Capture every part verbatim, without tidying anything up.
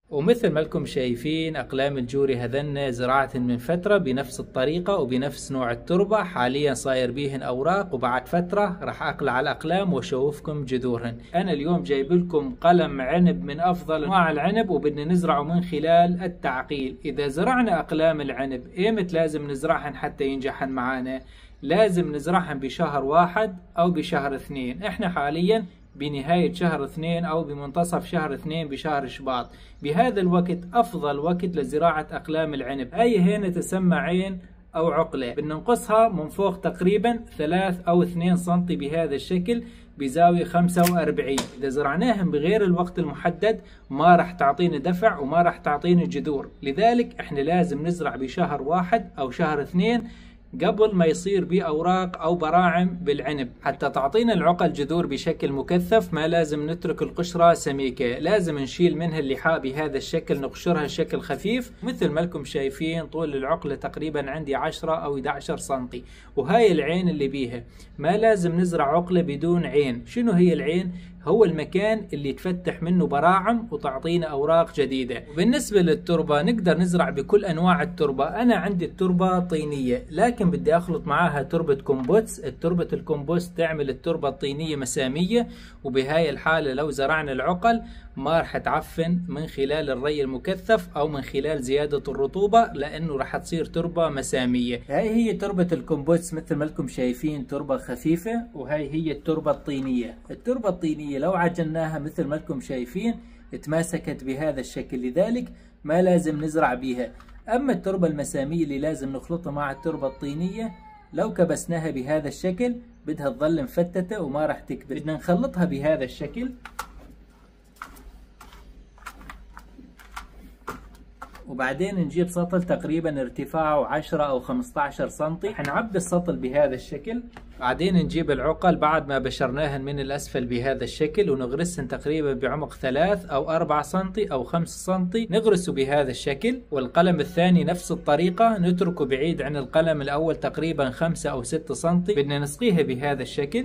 ومثل ما لكم شايفين أقلام الجوري هذن زراعة من فترة بنفس الطريقة وبنفس نوع التربة. حاليا صاير بيهن أوراق، وبعد فترة راح أقلع الأقلام وأشوفكم جذورهن. أنا اليوم جايب لكم قلم عنب من أفضل أنواع العنب، وبدنا نزرعه من خلال التعقيل. إذا زرعنا أقلام العنب إيمت لازم نزرعهن حتى ينجحن معانا؟ لازم نزرعهن بشهر واحد أو بشهر اثنين. إحنا حاليا بنهاية شهر اثنين أو بمنتصف شهر اثنين بشهر شباط. بهذا الوقت أفضل وقت لزراعة أقلام العنب. هاي هنا تسمى عين أو عقلة، بننقصها من فوق تقريبا ثلاث أو اثنين سنتي بهذا الشكل بزاوية خمسة وأربعين. إذا زرعناهم بغير الوقت المحدد ما راح تعطينا دفع وما راح تعطينا جذور. لذلك احنا لازم نزرع بشهر واحد أو شهر اثنين قبل ما يصير بيه أوراق أو براعم بالعنب، حتى تعطينا العقل جذور بشكل مكثف. ما لازم نترك القشرة سميكة، لازم نشيل منها اللحاء بهذا الشكل، نقشرها بشكل خفيف. مثل ما لكم شايفين طول العقلة تقريبا عندي عشرة أو إحدى عشر سنتي، وهاي العين اللي بيها. ما لازم نزرع عقلة بدون عين. شنو هي العين؟ هو المكان اللي تفتح منه براعم وتعطينا أوراق جديدة. وبالنسبة للتربة نقدر نزرع بكل أنواع التربة. أنا عندي التربة طينية، لكن بدي أخلط معاها تربة كومبوست. التربة الكومبوست تعمل التربة الطينية مسامية، وبهاي الحالة لو زرعنا العقل ما رح تعفن من خلال الري المكثف أو من خلال زيادة الرطوبة، لأنه رح تصير تربة مسامية. هاي هي تربة الكومبوست مثل ما لكم شايفين، تربة خفيفة. وهاي هي التربة الطينية. التربة الطينية لو عجناها مثل ما لكم شايفين اتماسكت بهذا الشكل، لذلك ما لازم نزرع بيها. أما التربة المسامية اللي لازم نخلطها مع التربة الطينية، لو كبسناها بهذا الشكل بدها تظل مفتتة وما راح تكبر. بدنا نخلطها بهذا الشكل، وبعدين نجيب سطل تقريبا ارتفاعه عشرة أو خمسة عشر سنتي. حنعبي السطل بهذا الشكل، بعدين نجيب العقل بعد ما بشرناهن من الأسفل بهذا الشكل ونغرسهن تقريبا بعمق ثلاث أو أربعة سنتي أو خمسة سنتي، نغرسه بهذا الشكل. والقلم الثاني نفس الطريقة، نتركه بعيد عن القلم الأول تقريبا خمسة أو ستة سنتي. بدنا نسقيها بهذا الشكل،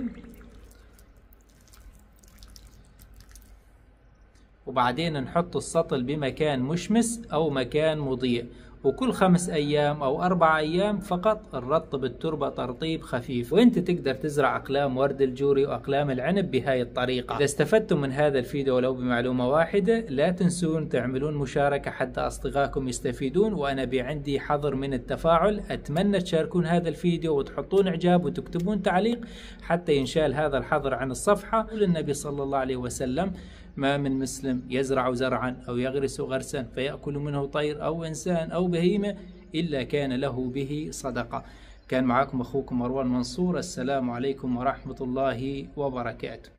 وبعدين نحط السطل بمكان مشمس أو مكان مضيء. وكل خمس أيام أو أربع أيام فقط نرطب التربة ترطيب خفيف. وأنت تقدر تزرع أقلام ورد الجوري وأقلام العنب بهاي الطريقة. إذا استفدتم من هذا الفيديو ولو بمعلومة واحدة لا تنسون تعملون مشاركة حتى أصدقائكم يستفيدون. وأنا بعندي حظر من التفاعل، أتمنى تشاركون هذا الفيديو وتحطون إعجاب وتكتبون تعليق حتى ينشال هذا الحظر عن الصفحة. والنبي صلى الله عليه وسلم: ما من مسلم يزرع زرعا أو يغرس غرسا فيأكل منه طير أو إنسان أو بهيمة إلا كان له به صدقة. كان معكم أخوكم مروان منصور. السلام عليكم ورحمة الله وبركاته.